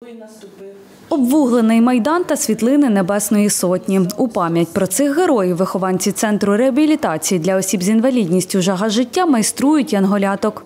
Обвуглений Майдан та світлини Небесної Сотні. У пам'ять про цих героїв вихованці Центру реабілітації для осіб з інвалідністю «Жага життя» майструють янголяток.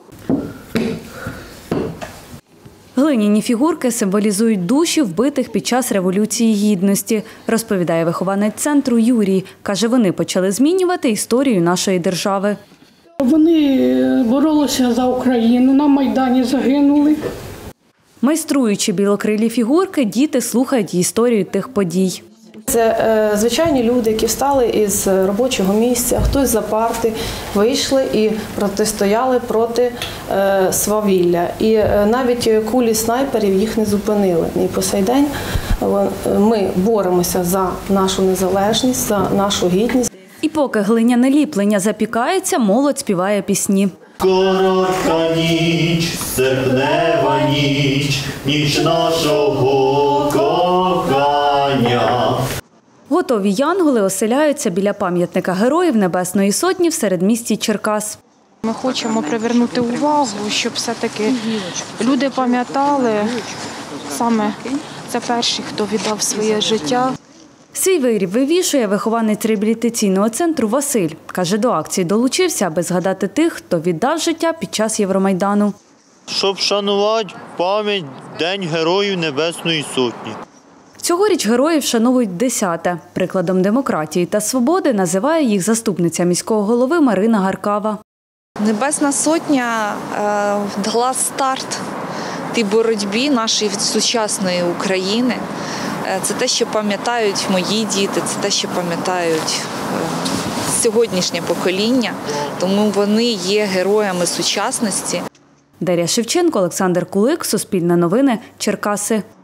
Глиняні фігурки символізують душі вбитих під час Революції Гідності, розповідає вихованець центру Юрій. Каже, вони почали змінювати історію нашої держави. Вони боролися за Україну, на Майдані загинули. Майструючи білокрилі фігурки, діти слухають історію тих подій. Це звичайні люди, які встали із робочого місця, хтось за парти, вийшли і протистояли проти свавілля. І навіть кулі снайперів їх не зупинили. І по сей день ми боремося за нашу незалежність, за нашу гідність. І поки глиняне ліплення запікається, молодь співає пісні. Коротка ніч, серпнева ніч, ніч нашого кохання. Готові янголи оселяються біля пам'ятника Героїв Небесної Сотні в середмісті Черкас. Ми хочемо привернути увагу, щоб все-таки люди пам'ятали, саме це перші, хто віддав своє життя. Свій виріб вивішує вихованець реабілітаційного центру Василь. Каже, до акції долучився, аби згадати тих, хто віддав життя під час Євромайдану. Щоб вшанувати пам'ять День Героїв Небесної Сотні. Цьогоріч героїв вшановують вдесяте. Прикладом демократії та свободи називає їх заступниця міського голови Марина Гаркава. Небесна Сотня дала старт тій боротьбі нашої сучасної України. Це те, що пам'ятають мої діти, це те, що пам'ятають сьогоднішнє покоління, тому вони є героями сучасності. Дар'я Шевченко, Олександр Кулик, Суспільне новини, Черкаси.